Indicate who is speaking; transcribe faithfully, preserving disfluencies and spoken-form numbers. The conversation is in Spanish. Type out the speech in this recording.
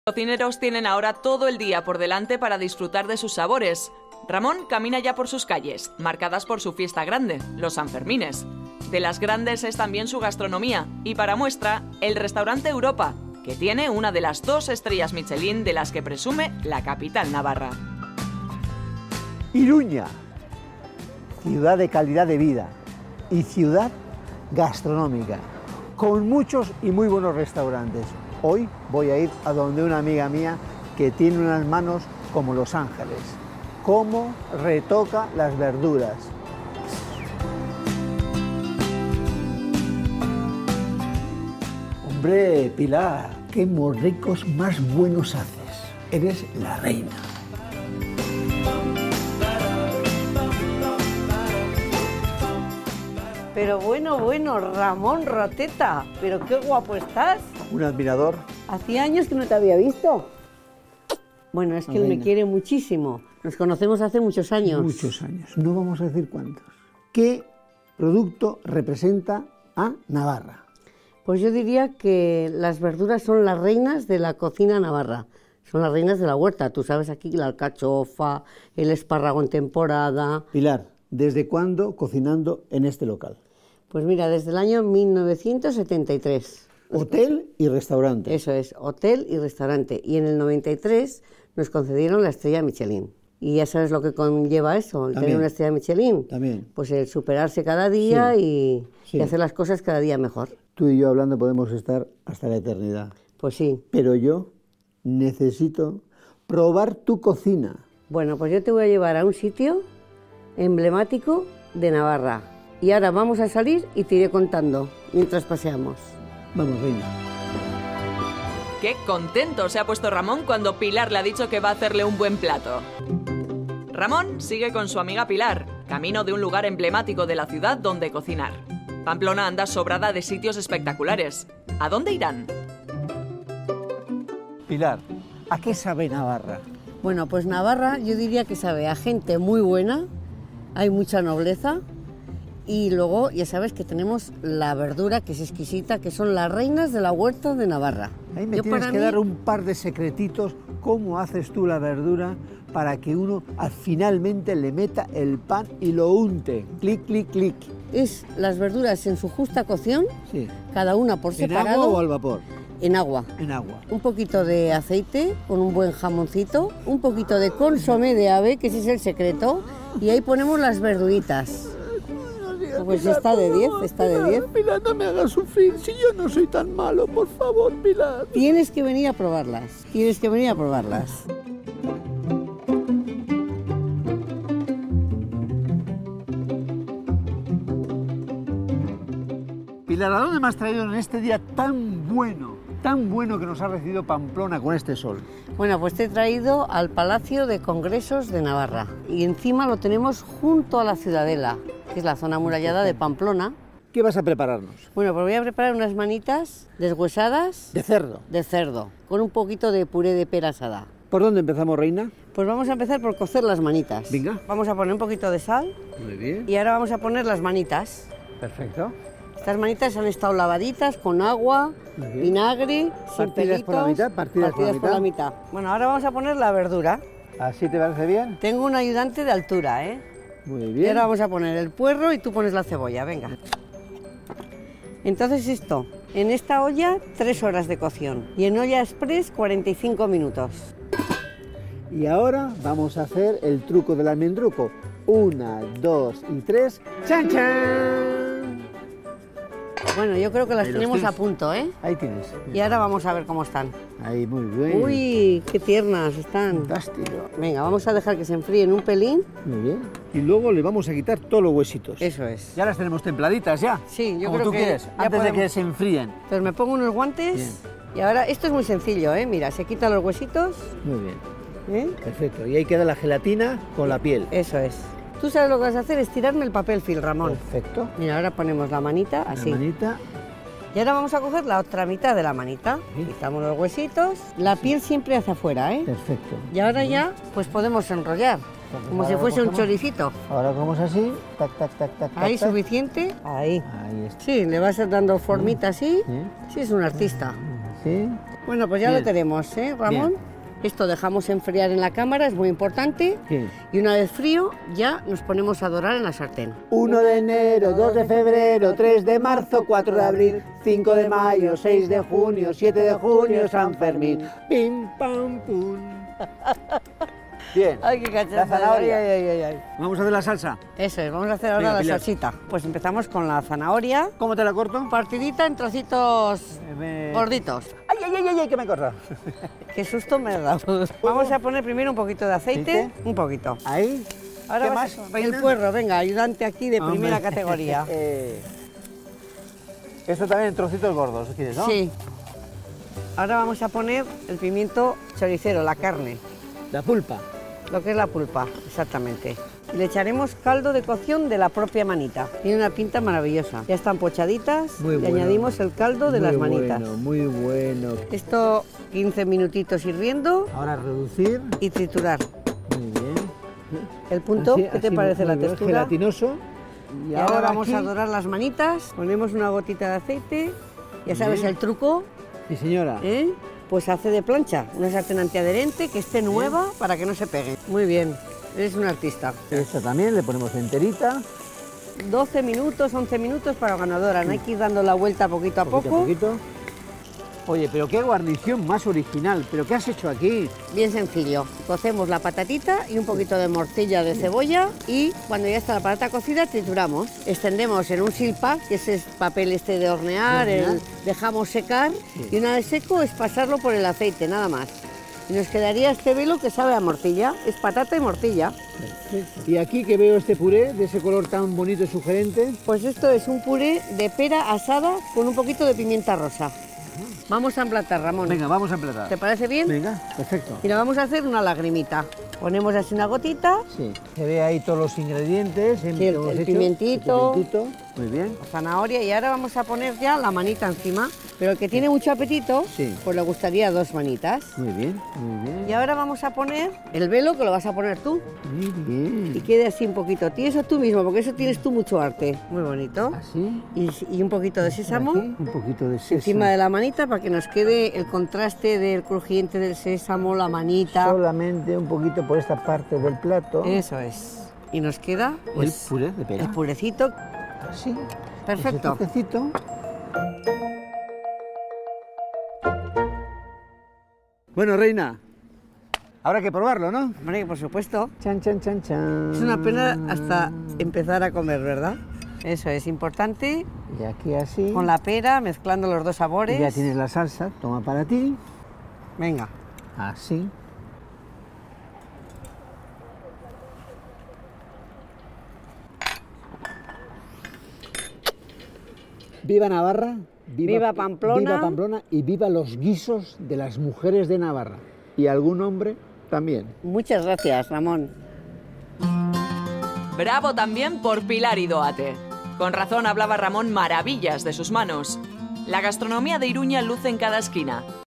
Speaker 1: Los cocineros tienen ahora todo el día por delante para disfrutar de sus sabores. Ramón camina ya por sus calles, marcadas por su fiesta grande, los Sanfermines. De las grandes es también su gastronomía, y para muestra, el restaurante Europa, que tiene una de las dos estrellas Michelin de las que presume la capital navarra.
Speaker 2: Iruña, ciudad de calidad de vida y ciudad gastronómica, con muchos y muy buenos restaurantes. Hoy voy a ir a donde una amiga mía que tiene unas manos como Los Ángeles. Cómo retoca las verduras. Hombre, Pilar, qué morricos más buenos haces. Eres la reina.
Speaker 3: Pero bueno, bueno, Ramón Roteta, pero qué guapo estás.
Speaker 2: Un admirador.
Speaker 3: Hacía años que no te había visto. Bueno, es que él me quiere muchísimo. Nos conocemos hace muchos años.
Speaker 2: Muchos años. No vamos a decir cuántos. ¿Qué producto representa a Navarra?
Speaker 3: Pues yo diría que las verduras son las reinas de la cocina navarra. Son las reinas de la huerta. Tú sabes aquí la alcachofa, el espárrago en temporada.
Speaker 2: Pilar, ¿desde cuándo cocinando en este local?
Speaker 3: Pues mira, desde el año mil novecientos setenta y tres.
Speaker 2: Hotel y restaurante.
Speaker 3: Eso es, hotel y restaurante. Y en el noventa y tres nos concedieron la estrella Michelin. Y ya sabes lo que conlleva eso, el tener una estrella Michelin.
Speaker 2: También.
Speaker 3: Pues el superarse cada día
Speaker 2: sí.
Speaker 3: y,
Speaker 2: sí.
Speaker 3: y hacer las cosas cada día mejor.
Speaker 2: Tú y yo hablando podemos estar hasta la eternidad.
Speaker 3: Pues sí.
Speaker 2: Pero yo necesito probar tu cocina.
Speaker 3: Bueno, pues yo te voy a llevar a un sitio emblemático de Navarra. Y ahora vamos a salir y te iré contando mientras paseamos.
Speaker 2: Vamos, reina.
Speaker 1: ¡Qué contento se ha puesto Ramón cuando Pilar le ha dicho que va a hacerle un buen plato! Ramón sigue con su amiga Pilar, camino de un lugar emblemático de la ciudad donde cocinar. Pamplona anda sobrada de sitios espectaculares. ¿A dónde irán?
Speaker 2: Pilar, ¿a qué sabe Navarra?
Speaker 3: Bueno, pues Navarra yo diría que sabe a gente muy buena, hay mucha nobleza. Y luego, ya sabes que tenemos la verdura, que es exquisita, que son las reinas de la huerta de Navarra.
Speaker 2: Ahí me
Speaker 3: Yo
Speaker 2: tienes que
Speaker 3: mí...
Speaker 2: dar un par de secretitos, cómo haces tú la verdura para que uno al finalmente le meta el pan y lo unte. Clic, clic, clic.
Speaker 3: Es las verduras en su justa cocción,
Speaker 2: sí.
Speaker 3: cada una por separado.
Speaker 2: ¿En agua o al vapor?
Speaker 3: En agua.
Speaker 2: En agua.
Speaker 3: Un poquito de aceite con un buen jamoncito, un poquito de consomé de ave, que ese es el secreto, y ahí ponemos las verduritas. Pues
Speaker 2: Pilar,
Speaker 3: está de diez,
Speaker 2: favor,
Speaker 3: está de
Speaker 2: Pilar,
Speaker 3: diez.
Speaker 2: Pilar, no me hagas sufrir, si yo no soy tan malo, por favor, Pilar.
Speaker 3: Tienes que venir a probarlas, tienes que venir a probarlas.
Speaker 2: Pilar, ¿a dónde me has traído en este día tan bueno, tan bueno que nos ha recibido Pamplona con este sol?
Speaker 3: Bueno, pues te he traído al Palacio de Congresos de Navarra y encima lo tenemos junto a la Ciudadela, que es la zona amurallada de Pamplona.
Speaker 2: ¿Qué vas a prepararnos?
Speaker 3: Bueno, pues voy a preparar unas manitas deshuesadas
Speaker 2: de cerdo.
Speaker 3: De cerdo, con un poquito de puré de pera asada.
Speaker 2: ¿Por dónde empezamos, reina?
Speaker 3: Pues vamos a empezar por cocer las manitas.
Speaker 2: Venga.
Speaker 3: Vamos a poner un poquito de sal.
Speaker 2: Muy bien.
Speaker 3: Y ahora vamos a poner las manitas.
Speaker 2: Perfecto.
Speaker 3: Estas manitas han estado lavaditas con agua, vinagre, sin pelitos.
Speaker 2: por la mitad, partidas,
Speaker 3: partidas por, la por la mitad. Bueno, ahora vamos a poner la verdura.
Speaker 2: ¿Así te parece bien?
Speaker 3: Tengo un ayudante de altura, ¿eh?
Speaker 2: Muy bien.
Speaker 3: Y ahora vamos a poner el puerro y tú pones la cebolla, venga. Entonces esto, en esta olla, tres horas de cocción. Y en olla express, cuarenta y cinco minutos.
Speaker 2: Y ahora vamos a hacer el truco del almendruco. Una, dos y tres. ¡Chan, chan!
Speaker 3: Bueno, yo creo que las tenemos a punto, ¿eh?
Speaker 2: Ahí tienes.
Speaker 3: Y ahora vamos a ver cómo están.
Speaker 2: Ahí, muy bien.
Speaker 3: Uy, qué tiernas están.
Speaker 2: Fantástico.
Speaker 3: Venga, vamos a dejar que se enfríen un pelín.
Speaker 2: Muy bien. Y luego le vamos a quitar todos los huesitos.
Speaker 3: Eso es.
Speaker 2: Ya las tenemos templaditas, ¿ya?
Speaker 3: Sí, yo
Speaker 2: Como
Speaker 3: creo
Speaker 2: tú
Speaker 3: que
Speaker 2: quieres,
Speaker 3: ya
Speaker 2: antes
Speaker 3: podemos...
Speaker 2: de que se enfríen.
Speaker 3: Entonces me pongo unos guantes.
Speaker 2: Bien.
Speaker 3: Y ahora, esto es muy sencillo, ¿eh? Mira, se quitan los huesitos.
Speaker 2: Muy bien.
Speaker 3: ¿Eh?
Speaker 2: Perfecto. Y ahí queda la gelatina con la piel.
Speaker 3: Eso es. Tú sabes lo que vas a hacer, es tirarme el papel film, Ramón.
Speaker 2: Perfecto.
Speaker 3: Mira, ahora ponemos la manita así.
Speaker 2: La manita.
Speaker 3: Y ahora vamos a coger la otra mitad de la manita.
Speaker 2: Sí.
Speaker 3: Quitamos los huesitos. La piel siempre hacia afuera, ¿eh?
Speaker 2: Perfecto.
Speaker 3: Y ahora ya, pues podemos enrollar.
Speaker 2: Entonces,
Speaker 3: Como si
Speaker 2: ahora
Speaker 3: fuese un
Speaker 2: cogemos-
Speaker 3: choricito.
Speaker 2: Ahora cogemos así. Tac, tac, tac, tac.
Speaker 3: Ahí
Speaker 2: tac, tac.
Speaker 3: suficiente. Ahí.
Speaker 2: Ahí está.
Speaker 3: Sí, le vas dando formita así.
Speaker 2: Sí.
Speaker 3: Sí, es un artista.
Speaker 2: Sí.
Speaker 3: Bueno, pues ya
Speaker 2: Bien.
Speaker 3: lo tenemos, ¿eh, Ramón?
Speaker 2: Bien.
Speaker 3: Esto dejamos enfriar en la cámara, es muy importante.
Speaker 2: Sí.
Speaker 3: Y una vez frío, ya nos ponemos a dorar en la sartén.
Speaker 2: uno de enero, dos de febrero, tres de marzo, cuatro de abril, cinco de mayo, seis de junio, siete de junio, San Fermín. Pim, pam, pum. Bien.
Speaker 3: Ay, qué cachonda.
Speaker 2: La zanahoria.
Speaker 3: Ay, ay, ay, ay.
Speaker 2: Vamos a hacer la salsa.
Speaker 3: Eso es, vamos a hacer ahora
Speaker 2: Venga,
Speaker 3: la
Speaker 2: Pilar.
Speaker 3: salsita. Pues empezamos con la zanahoria,
Speaker 2: ¿Cómo te la corto?
Speaker 3: partidita en trocitos
Speaker 2: Eh, me-
Speaker 3: gorditos.
Speaker 2: Ay, ay, ay, ay, ay, que me corta.
Speaker 3: Qué susto me ha dado. Vamos a poner primero un poquito de aceite,
Speaker 2: ¿Aceite?
Speaker 3: un poquito.
Speaker 2: Ahí.
Speaker 3: Ahora
Speaker 2: ¿Qué
Speaker 3: vas
Speaker 2: más,
Speaker 3: a-
Speaker 2: reina?
Speaker 3: el puerro, venga, ayudante aquí de
Speaker 2: Hombre.
Speaker 3: primera categoría.
Speaker 2: Eh, Esto también en trocitos gordos, ¿quieres, no?
Speaker 3: Sí. Ahora vamos a poner el pimiento choricero, la carne,
Speaker 2: La pulpa.
Speaker 3: lo que es la pulpa, exactamente. Y le echaremos caldo de cocción de la propia manita. Tiene una pinta maravillosa. Ya están pochaditas
Speaker 2: Muy
Speaker 3: y
Speaker 2: bueno.
Speaker 3: añadimos el caldo de
Speaker 2: Muy
Speaker 3: las manitas.
Speaker 2: Bueno, muy bueno.
Speaker 3: Esto quince minutitos hirviendo
Speaker 2: Ahora reducir.
Speaker 3: y triturar.
Speaker 2: Muy bien.
Speaker 3: El punto,
Speaker 2: Así-
Speaker 3: ¿qué te
Speaker 2: así
Speaker 3: parece
Speaker 2: muy
Speaker 3: la
Speaker 2: bien,
Speaker 3: textura?
Speaker 2: Gelatinoso.
Speaker 3: Y ahora vamos
Speaker 2: aquí-
Speaker 3: a dorar las manitas, ponemos una gotita de aceite, ya sabes
Speaker 2: Bien.
Speaker 3: el truco,
Speaker 2: Sí, señora.
Speaker 3: ¿eh? Pues hace de plancha, una sartén antiadherente que esté nueva para que no se pegue. Muy bien, eres un artista.
Speaker 2: Esta también le ponemos enterita.
Speaker 3: doce minutos, once minutos para ganadora, no hay que ir dando la vuelta poquito a
Speaker 2: Poquito
Speaker 3: poco.
Speaker 2: a poquito. Oye, pero qué guarnición más original. ¿Pero qué has hecho aquí?
Speaker 3: Bien sencillo, cocemos la patatita y un poquito de morcilla de cebolla y cuando ya está la patata cocida trituramos. Extendemos en un silpa, que es el papel este de hornear,
Speaker 2: De hornear.
Speaker 3: el- dejamos secar
Speaker 2: Sí.
Speaker 3: y una vez seco es pasarlo por el aceite, nada más. Y nos quedaría este velo que sabe a morcilla, es patata y morcilla.
Speaker 2: Y aquí que veo este puré de ese color tan bonito y sugerente.
Speaker 3: Pues esto es un puré de pera asada con un poquito de pimienta rosa. Vamos a emplatar, Ramón.
Speaker 2: Venga, vamos a emplatar.
Speaker 3: ¿Te parece bien?
Speaker 2: Venga, perfecto.
Speaker 3: Y le vamos a hacer una lagrimita. Ponemos así una gotita,
Speaker 2: Sí. Se ve ahí todos los ingredientes.
Speaker 3: Sí, el-
Speaker 2: que hemos
Speaker 3: el
Speaker 2: hecho.
Speaker 3: pimientito.
Speaker 2: El pimientito. Muy bien.
Speaker 3: zanahoria y ahora vamos a poner ya la manita encima. Pero el que tiene mucho apetito,
Speaker 2: Sí.
Speaker 3: pues le gustaría dos manitas.
Speaker 2: Muy bien, muy bien.
Speaker 3: Y ahora vamos a poner el velo, que lo vas a poner tú.
Speaker 2: Muy bien.
Speaker 3: Y quede así un poquito tieso tú mismo, porque eso tienes tú mucho arte. Muy bonito.
Speaker 2: Así.
Speaker 3: Y, y un poquito de sésamo
Speaker 2: Aquí, un poquito de sésamo.
Speaker 3: encima de la manita para que nos quede el contraste del crujiente del sésamo, la manita.
Speaker 2: Solamente un poquito por esta parte del plato.
Speaker 3: Eso es. Y nos queda
Speaker 2: el
Speaker 3: pues,
Speaker 2: puré de pera.
Speaker 3: el purecito.
Speaker 2: Así.
Speaker 3: Perfecto.
Speaker 2: Ese toquecito. Bueno, reina. Habrá que probarlo, ¿no?
Speaker 3: Hombre, por supuesto.
Speaker 2: Chan, chan, chan, chan.
Speaker 3: Es una pena hasta empezar a comer, ¿verdad? Eso es importante.
Speaker 2: Y aquí así.
Speaker 3: Con la pera, mezclando los dos sabores.
Speaker 2: Y ya tienes la salsa. Toma para ti.
Speaker 3: Venga.
Speaker 2: Así. Viva Navarra.
Speaker 3: Viva Pamplona.
Speaker 2: Viva Pamplona y viva los guisos de las mujeres de Navarra. Y algún hombre también.
Speaker 3: Muchas gracias, Ramón.
Speaker 1: Bravo también por Pilar Idoate. Con razón hablaba Ramón maravillas de sus manos. La gastronomía de Iruña luce en cada esquina.